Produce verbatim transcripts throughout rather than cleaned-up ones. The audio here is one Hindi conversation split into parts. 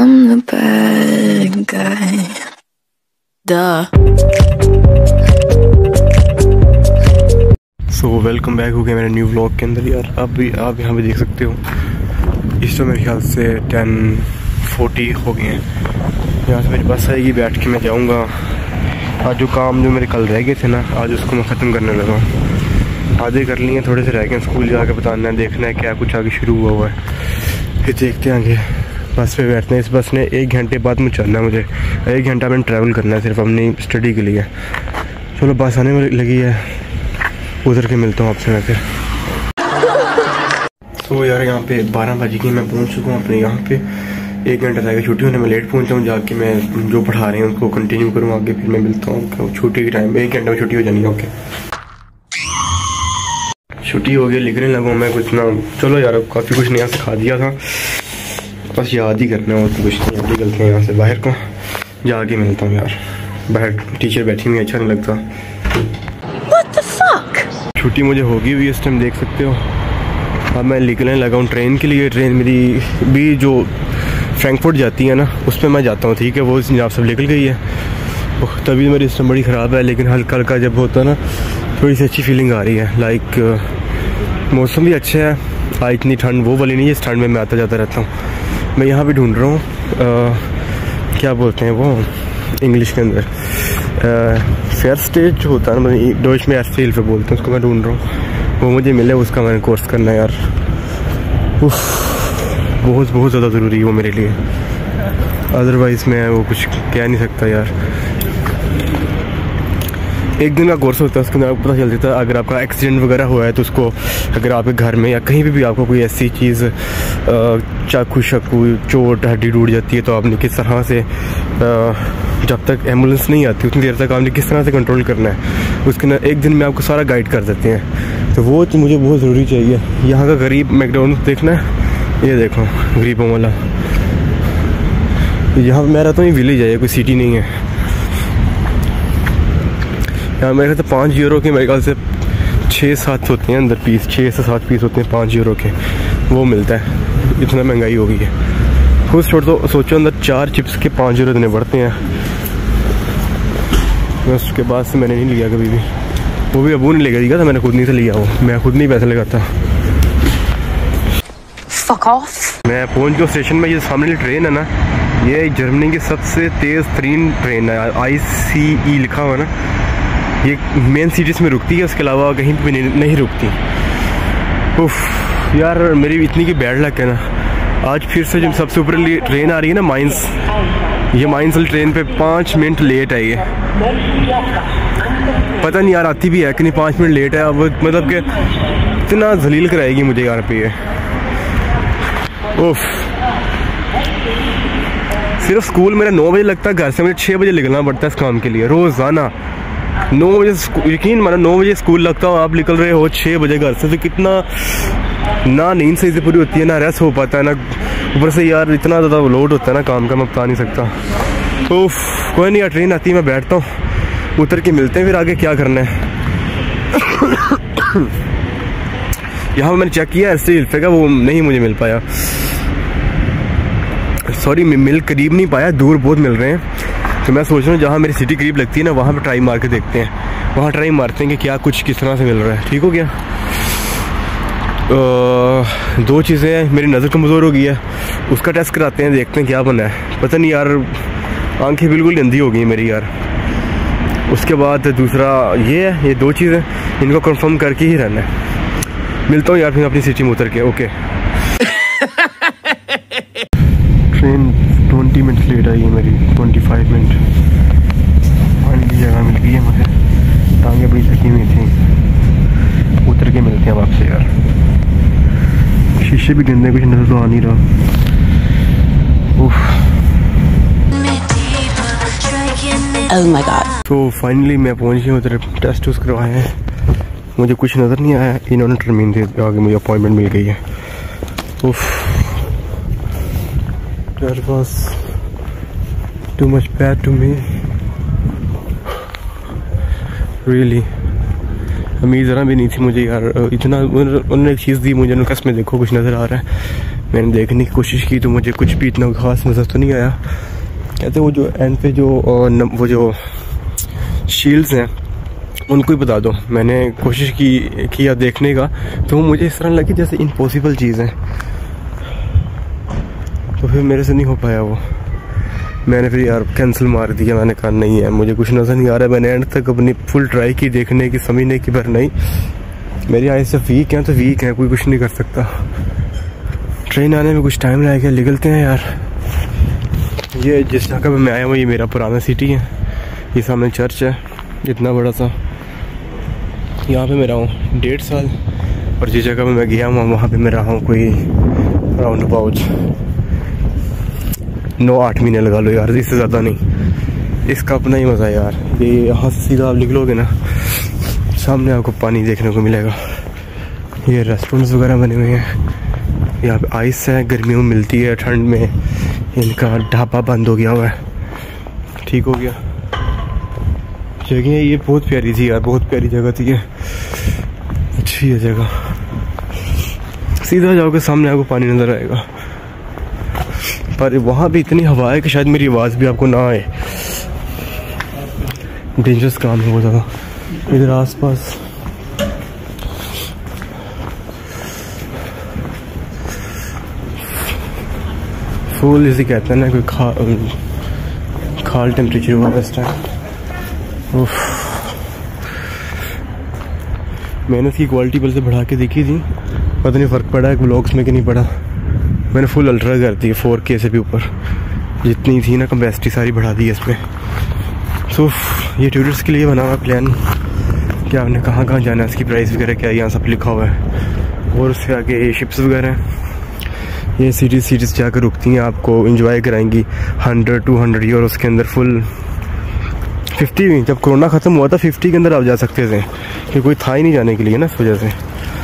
I'm the bad guy. Duh. So welcome back हो गया मेरे न्यू व्लॉग के अंदर यार। अब भी आप यहाँ पे देख सकते हो इस तो मेरे ख्याल से टेन फोर्टी हो गए हैं। यहाँ से मेरी बस आएगी, बैठ के मैं जाऊँगा। आज जो काम जो मेरे कल रह गए थे ना, आज उसको मैं ख़त्म करने लगा हूँ। आधे कर लिए, थोड़े से रह गए। स्कूल जाके बताना है, देखना है क्या कुछ आगे शुरू हुआ हुआ है, फिर देखते हैं आगे। बस पे बैठते हैं। इस बस ने एक घंटे बाद मुझे चलना है, मुझे एक घंटा मैंने ट्रैवल करना है सिर्फ अपनी स्टडी के लिए। चलो बस आने में लगी है, उधर के मिलता हूँ आपसे मैं फिर। तो यार यहाँ पे बारह बज गई, मैं पहुँच चुका हूँ अपने यहाँ पे। एक घंटा रहेगा छुट्टी होने में, लेट पहुँचा हूँ। जाके मैं जो पढ़ा रहे हैं उनको कंटिन्यू करूँ आगे, फिर मैं मिलता हूँ छुट्टी के टाइम। एक घंटे में छुट्टी हो जानी है। ओके, छुट्टी हो गई, लिखने लगा मैं कुछ ना। चलो यार, काफ़ी कुछ नया सिखा दिया था, बस याद ही करना है और कुछ नहीं। अब निकलते हैं यहाँ से बाहर को, जाके मिलता हूँ यार। बाहर टीचर बैठी हुई, अच्छा नहीं लगता। What the fuck? छुट्टी मुझे होगी भी इस टाइम, देख सकते हो। अब मैं निकलने लगा हूँ ट्रेन के लिए। ट्रेन मेरी भी जो फ्रैंकफर्ट जाती है ना, उस पर मैं जाता हूँ, ठीक है। वो आप सब निकल गई है, तभी मेरी इस टाइम बड़ी ख़राब है। लेकिन हल्का हल्का जब होता है ना, थोड़ी सी अच्छी फीलिंग आ रही है। लाइक मौसम भी अच्छा है, आज इतनी ठंड वो वाली नहीं है। इस ठंड में मैं आता जाता रहता हूँ। मैं यहाँ भी ढूंढ रहा हूँ, क्या बोलते हैं वो इंग्लिश के अंदर, फेयर स्टेज जो होता है ना, डॉइच में एयरफील्ड पे बोलते हैं, उसको मैं ढूंढ रहा हूँ। वो मुझे मिले, उसका मैंने कोर्स करना है यार। उफ, बहुत बहुत ज़्यादा ज़रूरी है वो मेरे लिए, अदरवाइज़ मैं वो कुछ कह नहीं सकता यार। एक दिन का कोर्स होता है, उसके अंदर आपको पता चल जाता है अगर आपका एक्सीडेंट वगैरह हुआ है तो उसको, अगर आपके घर में या कहीं भी भी आपको कोई ऐसी चीज़, चाकू शकू चोट हड्डी टूट जाती है, तो आपने किस तरह से, जब तक एम्बुलेंस नहीं आती उतनी देर तक आपने किस तरह से कंट्रोल करना है, उसके अंदर एक दिन में आपको सारा गाइड कर देते हैं। तो वो तो मुझे बहुत ज़रूरी चाहिए। यहाँ का गरीब मैकडॉनल्ड्स देखना है, ये देखो गरीबों वाला। यहाँ मैं रहता हूँ, ये विलेज है, ये कोई सिटी नहीं है। यहाँ मेरे ख्याल से पाँच यूरो के मेरे ख्याल से छः सात होते हैं अंदर पीस, छः से सात पीस होते हैं पाँच यूरो के, वो मिलता है। इतना महंगाई हो गई है। खुद छोड़ तो सोचो, अंदर चार चिप्स के पाँच यूरो इतने बढ़ते हैं। बस उसके बाद से मैंने नहीं लिया कभी भी, वो भी अबू ने लेकर दिया था, मैंने खुद नहीं से लिया, वो मैं खुद नहीं पैसे लगाता। Fuck off. मैं पहुँच गया स्टेशन में। ये सामने ट्रेन है ना, ये जर्मनी की सबसे तेज़ तरीन ट्रेन है, आई सी ई लिखा हुआ ना। ये मेन सिटीज़ में रुकती है, उसके अलावा कहीं भी नहीं, नहीं रुकती। उफ यार, मेरी इतनी की बैड लक है ना। आज फिर से जब सबसे ऊपर ट्रेन आ रही है ना, माइंस, ये माइंस वाली ट्रेन पे पाँच मिनट लेट आई है। पता नहीं यार आती भी है कि नहीं, पाँच मिनट लेट है। अब मतलब कि इतना जलील कराएगी मुझे यार पे ये। उफ, सिर्फ स्कूल मेरा नौ बजे लगता है, घर से मुझे छः बजे निकलना पड़ता है इस काम के लिए रोज़ाना। नौ बजे, यकीन मानो नौ बजे स्कूल लगता हो, आप निकल रहे हो छः बजे घर से, तो कितना ना नींद सही से पूरी होती है, ना रेस्ट हो पाता है, ना ऊपर से यार इतना ज़्यादा लोड होता है ना काम का, मैं बता नहीं सकता। उफ, कोई नहीं यार, ट्रेन आती है, मैं बैठता हूँ, उतर के मिलते हैं फिर आगे क्या करना है। यहाँ मैंने चेक किया ऐसे हिल्फे का, वो नहीं मुझे मिल पाया, सॉरी मिल करीब नहीं पाया, दूर बहुत मिल रहे हैं। तो मैं सोच रहा हूँ जहाँ मेरी सिटी करीब लगती है ना, वहाँ पे ट्राई मार के देखते हैं। वहाँ ट्राई मारते हैं कि क्या कुछ किस तरह से मिल रहा है। ठीक हो गया। आ, दो चीज़ें हैं, मेरी नज़र कमज़ोर हो गई है, उसका टेस्ट कराते हैं, देखते हैं क्या बना है। पता नहीं यार, आंखें बिल्कुल गंदी हो गई मेरी यार। उसके बाद दूसरा ये है, ये दो चीज़ें, इनको कंफर्म करके ही रहना है। मिलता हूँ यार फिर अपनी सिटी में उतर के। Okay. Train twenty minute late आई है मेरी, ट्वेंटी फाइव मिनट। फाइनली जगह मिल गई है मुझे, टांगे बड़ी थकी हुई थी। उतर के मिलते हैं आपसे यार। शीशे भी गंदे, कुछ नजर तो आ नहीं रहा। उफ, Oh my God. तो फाइनली मैं पहुंच गया उधर, टेस्ट उस करवाए हैं, मुझे कुछ नज़र नहीं आया। इन्होंने टर्मिन दे आगे मुझे अपॉइंटमेंट मिल गई है। उफ, that was too much bad to me, really। उम्मीद ज़रा भी नहीं थी मुझे यार, इतना उन्होंने एक चीज़ दी मुझे, उनका इसमें देखो कुछ नज़र आ रहा है, मैंने देखने की कोशिश की तो मुझे कुछ भी इतना खास नज़र तो नहीं आया। कहते वो जो एंड पे जो वो जो शील्ड्स हैं उनको ही बता दो। मैंने कोशिश की किया देखने का, तो मुझे इस तरह लगी जैसे इम्पॉसिबल चीज़ है, तो फिर मेरे से नहीं हो पाया वो। मैंने फिर यार कैंसिल मार दिया। मैंने कहा नहीं है, मुझे कुछ नज़र नहीं आ रहा है। मैंने एंड तक अपनी फुल ट्राई की देखने की, समझने की, पर नहीं, मेरी आइज़ से वीक हैं तो वीक हैं, कोई कुछ नहीं कर सकता। ट्रेन आने में कुछ टाइम लगेगा, निकलते हैं यार। ये जिस जगह पर मैं आया हूँ ये मेरा पुराना सिटी है। ये सामने चर्च है इतना बड़ा सा, यहाँ पे मैं रहा हूँ डेढ़ साल। और जिस जगह पे मैं गया हूँ वहाँ पे मैं रहा हूँ कोई राउंड अबाउट नौ आठ महीने लगा लो यार, इससे ज़्यादा नहीं। इसका अपना ही मज़ा है यार। ये यहाँ से सीधा आप निकलोगे ना, सामने आपको पानी देखने को मिलेगा। ये रेस्टोरेंट्स वगैरह बने हुए हैं। यहाँ पे आइस है, गर्मियों में मिलती है, ठंड में इनका ढाबा बंद हो गया हुआ है, ठीक हो गया। जगह ये बहुत प्यारी थी यार, बहुत प्यारी जगह थी ये, अच्छी है जगह। सीधा जाओगे सामने आपको पानी नज़र आएगा, पर वहाँ भी इतनी हवा है कि शायद मेरी आवाज़ भी आपको ना आए। डेंजरस काम है बहुत ज़्यादा। इधर आसपास फुल इसे कहते हैं ना, कोई खा खाल टेम्परेचर हुआ इस टाइम। मैंने इसकी क्वालिटी पहले से बढ़ा के देखी थी, पता नहीं फ़र्क पड़ा है व्लॉग्स में कि नहीं पड़ा। मैंने फुल अल्ट्रा कर दी है, फोर के से भी ऊपर, जितनी थी ना कैपेसिटी सारी बढ़ा दी है इसमें। सो ये टूरिस्ट के लिए बना हुआ प्लान कि आपने कहाँ कहाँ जाना है, इसकी प्राइस वगैरह क्या है, यहाँ सब लिखा हुआ है। और उससे आगे शिप्स वगैरह हैं, ये सिटीज़ सिटीज़ जाकर रुकती हैं, आपको इंजॉय कराएंगी। हंड्रेड टू हंड्रेड यूरो उसके अंदर फुल फिफ्टी भी, जब कोरोना ख़त्म हुआ था फिफ्टी के अंदर आप जा सकते थे, कि कोई था ही नहीं जाने के लिए ना, इस वजह से।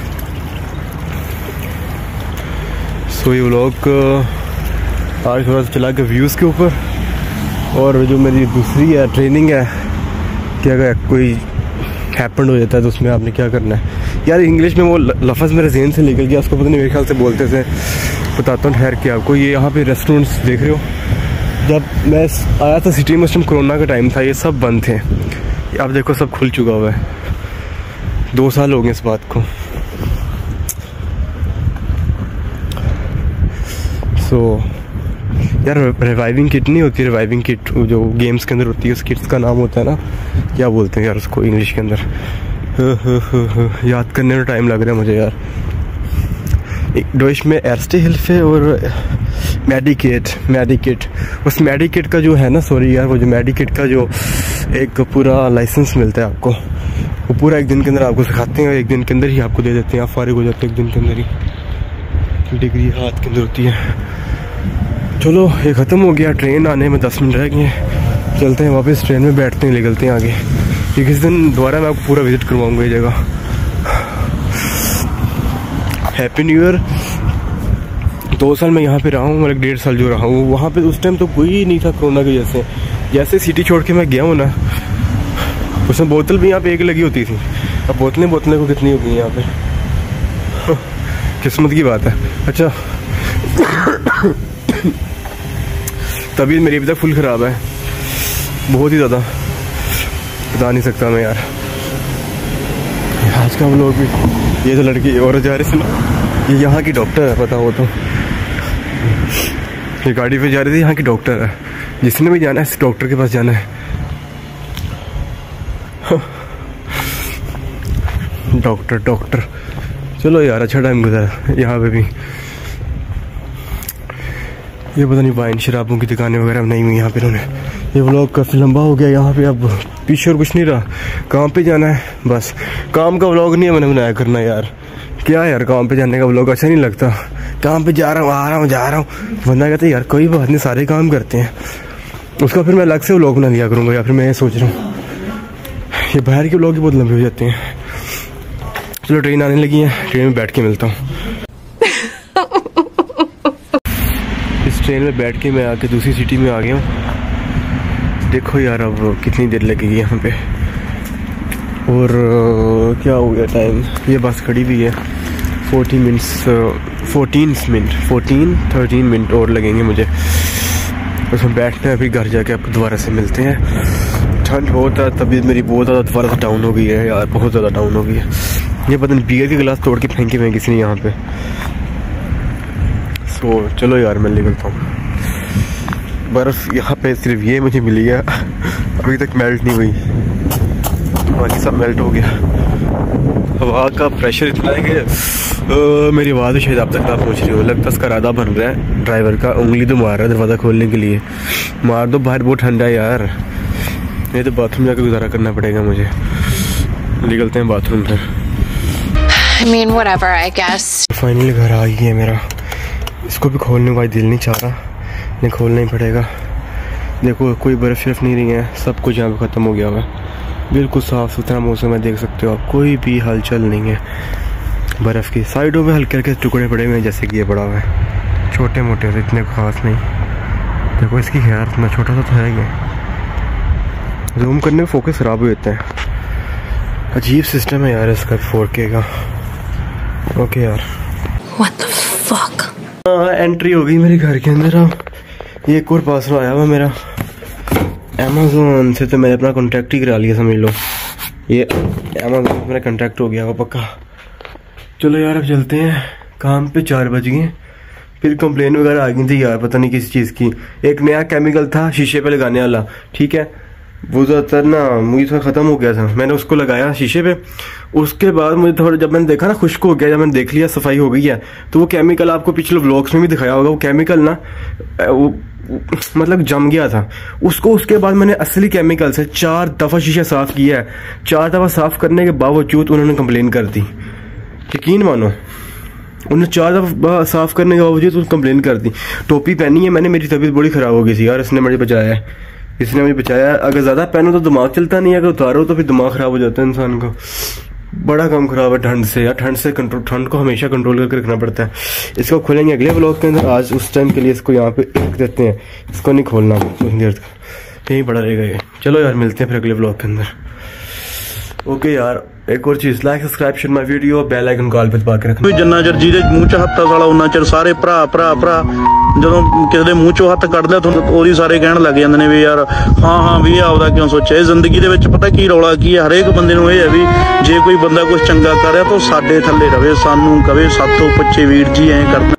सो ये व्लॉग आज थोड़ा सा चला के व्यूज़ के ऊपर। और जो मेरी दूसरी है ट्रेनिंग है कि अगर कोई हैपन हो जाता है तो उसमें आपने क्या करना है। यार इंग्लिश में वो लफ्ज़ मेरे जहन से निकल गया, उसको पता नहीं मेरे ख्याल से बोलते थे, बताता हूँ ठहर के आपको। ये यहाँ पे रेस्टोरेंट्स देख रहे हो, जब मैं आया था सिटी में उस टाइम कोरोना का टाइम था, ये सब बंद थे। अब देखो सब खुल चुका हुआ है, दो साल हो गए इस बात को। सो so, यार रिवाइविंग किट नहीं होती, रिवाइविंग किट जो गेम्स के अंदर होती है, उस किट्स का नाम होता है ना, क्या बोलते हैं यार उसको इंग्लिश के अंदर, याद करने में टाइम लग रहा है मुझे यार। डोइश में एर्स्टे हिल्फ है और मेडिकेट मेडिकेट उस मेडिकेट का जो है ना, सॉरी यार, वो जो मेडिकेट का जो एक पूरा लाइसेंस मिलता है आपको, वो पूरा एक दिन के अंदर आपको सिखाते हैं और एक दिन के अंदर ही आपको दे देते हैं, आप फारिग हो जाते हैं एक दिन के अंदर ही, डिग्री हाथ के अंदर होती है। चलो ये ख़त्म हो गया, ट्रेन आने में दस मिनट रह गए हैं, चलते हैं वापस ट्रेन में, बैठते हैं, निकलते हैं आगे। ये किस दिन दोबारा मैं आपको पूरा विजिट करवाऊँगा ये जगह। Happy new year. दो साल मैं यहाँ पे रहा हूँ, मतलब डेढ़ साल जो रहा हूँ वहाँ पे, उस टाइम तो कोई नहीं था कोरोना की वजह से। जैसे सिटी छोड़ के मैं गया हूँ ना, उसमें बोतल भी यहाँ पे एक लगी होती थी, अब बोतलें बोतलें को कितनी हो गई यहाँ पे, किस्मत की बात है। अच्छा तबीयत मेरी अभी तक फुल ख़राब है, बहुत ही ज़्यादा, बता नहीं सकता मैं यार। आज का हम लोग भी, ये तो लड़की और जा रही थी ना, ये यहाँ की डॉक्टर है, पता हो तो, ये गाड़ी पे जा रही थी, यहाँ की डॉक्टर है, जिसने भी जाना है इस डॉक्टर के पास जाना है। डॉक्टर डॉक्टर चलो यार, अच्छा टाइम गुजरा यहाँ पे भी। ये पता नहीं वाइन शराबों की दुकानें वगैरह नहीं हुई यहाँ पे उन्होंने। ये व्लॉग काफ़ी लंबा हो गया यहाँ पे, अब पीछे और कुछ नहीं रहा, काम पे जाना है बस। काम का व्लॉग नहीं है मैंने बनाया करना यार, क्या यार काम पे जाने का व्लॉग अच्छा नहीं लगता। काम पे जा रहा हूँ, आ रहा हूँ, जा रहा हूँ, बंदा कहता है यार कोई बात नहीं, सारे काम करते हैं, उसका फिर मैं अलग से व्लॉग बना लिया करूँगा। या फिर मैं ये सोच रहा हूँ, ये बाहर के व्लॉग ही बहुत लंबे हो जाते हैं। चलो ट्रेन आने लगी है, ट्रेन में बैठ के मिलता हूँ। इस ट्रेन में बैठ के मैं आके दूसरी सिटी में आ गया हूँ। देखो यार अब कितनी देर लगेगी यहाँ पे, और क्या हो गया टाइम, ये बस खड़ी हुई है, forty minutes fourteen minute fourteen thirteen minute और लगेंगे मुझे उसमें बैठने। अभी घर जाके आपको दोबारा से मिलते हैं। ठंड बहुत है, तबीयत मेरी बहुत ज़्यादा दोबारा से डाउन हो गई है यार, बहुत ज़्यादा डाउन हो गई है। ये पता नहीं बियर के गिलास तोड़ के फेंके हुए किसी ने यहाँ पे। सो चलो यार मैं निकलता हूँ। बर्फ़ यहाँ पे सिर्फ ये मुझे मिली है, अभी तक मेल्ट नहीं हुई, बाकी सब मेल्ट हो गया। हवा का प्रेशर इतना है कि मेरी आवाज़ शायद आप तक आप पहुँच रही हो। लगता उसका राधा बन रहा है ड्राइवर का, उंगली तो मार रहा है दरवाज़ा खोलने के लिए। मार दो, बाहर बहुत ठंडा है यार, ये तो बाथरूम जाकर गुजारा करना पड़ेगा मुझे। निकलते हैं बाथरूम से। I mean, whatever, I guess. Finally घर आ गया है मेरा। इसको भी खोलने का दिल नहीं चाह रहा, नहीं खोलना ही पड़ेगा। देखो कोई बर्फ़ शर्फ नहीं रही है, सब कुछ यहाँ पे ख़त्म हो गया हुआ है। बिल्कुल साफ़ सुथरा मौसम है, देख सकते हो आप, कोई भी हलचल नहीं है। बर्फ़ की साइडों में हल्के हल्के टुकड़े पड़े हुए हैं, जैसे कि ये पड़ा हुआ है, छोटे मोटे से, इतने खास नहीं। देखो इसकी खैर इतना छोटा सा तो है ही, जूम करने में फोकस ख़राब हो जाता है। अजीब सिस्टम है यार इसका फोर के का। ओके यार, What the fuck? हाँ एंट्री हो गई मेरे घर के अंदर। अब ये एक और पार्सल आया हुआ मेरा अमेज़ोन से, तो मैंने अपना कॉन्टैक्ट ही करा लिया समझ लो। ये अमेज़ोन से मेरा कॉन्टैक्ट हो गया वो पक्का। चलो यार अब चलते हैं काम पे। चार बज गए, फिर कंप्लेन वगैरह आ गई थी यार, पता नहीं किस चीज़ की। एक नया केमिकल था शीशे पे लगाने वाला, ठीक है, वो ज़्यादातर ना मुझे थोड़ा ख़त्म हो गया था, मैंने उसको लगाया शीशे पे। उसके बाद मुझे थोड़ा जब मैंने देखा ना खुश्क हो गया, जब मैंने देख लिया सफाई हो गई है, तो वो केमिकल आपको पिछले व्लॉग्स में भी दिखाया होगा, वो केमिकल ना वो मतलब जम गया था उसको। उसके बाद मैंने असली केमिकल से चार दफ़ा शीशा साफ़ किया है। चार दफ़ा साफ़ करने के बावजूद उन्होंने कंप्लेन कर दी, यकीन मानो, उन्होंने चार दफ़ा साफ़ करने के बावजूद कंप्लेन कर दी। टोपी पहनी है मैंने, मेरी तबीयत बड़ी ख़राब हो गई थी यार, इसने मुझे बचाया है, इसने मुझे बचाया। अगर ज़्यादा पहनो तो दिमाग चलता नहीं है, अगर उतारो तो फिर दिमाग ख़राब हो जाता है इंसान को। बड़ा कम ख़राब है ठंड से यार, ठंड से कंट्रोल, ठंड को हमेशा कंट्रोल करके रखना पड़ता है। इसको खोलेंगे अगले ब्लॉग के अंदर, आज उस टाइम के लिए इसको यहाँ पे रख देते हैं, इसको नहीं खोलना थोड़ी देर तक, यहीं पड़ा रहेगा ये। चलो यार मिलते हैं फिर अगले ब्लॉग के अंदर। ओके यार, एक और चीज़, like subscribe share my video, bell icon call पे दबा के रखना। ਜਿੰਨਾ ਚਿਰ ਜਿਹਦੇ ਮੂੰਹ 'ਚ ਹੱਥ ਸਾਲਾ ਉਹਨਾਂ ਚਿਰ ਸਾਰੇ ਭਰਾ ਭਰਾ ਭਰਾ ਜਦੋਂ ਕਿਸੇ ਦੇ ਮੂੰਹ 'ਚੋਂ ਹੱਥ ਕੱਢਦਾ ਤੁਹਾਨੂੰ ਉਹਦੀ ਸਾਰੇ ਕਹਿਣ ਲੱਗ ਜਾਂਦੇ ਨੇ ਵੀ ਯਾਰ ਹਾਂ ਹਾਂ ਵੀ ਇਹ ਆਪਦਾ ਕਿਉਂ ਸੋਚਿਆ। ਜ਼ਿੰਦਗੀ ਦੇ ਵਿੱਚ ਪਤਾ ਕੀ ਰੌਲਾ ਕੀ ਹੈ, ਹਰੇਕ ਬੰਦੇ ਨੂੰ ਇਹ ਹੈ ਵੀ ਜੇ ਕੋਈ ਬੰਦਾ ਕੁਝ ਚੰਗਾ ਕਰ ਰਿਹਾ ਤਾਂ ਉਹ ਸਾਡੇ ਥੱਲੇ ਰਵੇ, ਸਾਨੂੰ ਕਵੇ ਸਾਥੋਂ ਪੁੱਛੇ ਵੀਰ ਜੀ ਐਂ ਕਰਨਾ।